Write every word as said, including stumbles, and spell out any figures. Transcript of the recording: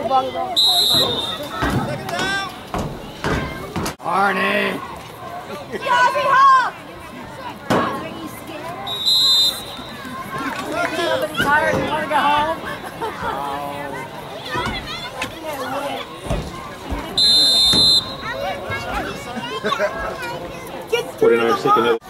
Arnie! Jazzy Hawk! Somebody tired and want to go home? forty-nine second.